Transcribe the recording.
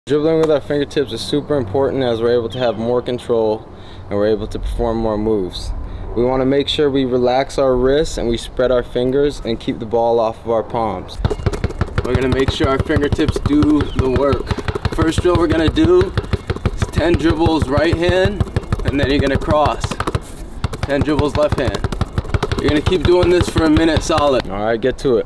Dribbling with our fingertips is super important as we're able to have more control and we're able to perform more moves. We want to make sure we relax our wrists and we spread our fingers and keep the ball off of our palms. We're going to make sure our fingertips do the work. First drill we're going to do is 10 dribbles right hand, and then you're going to cross. 10 dribbles left hand. You're going to keep doing this for a minute solid. Alright, get to it.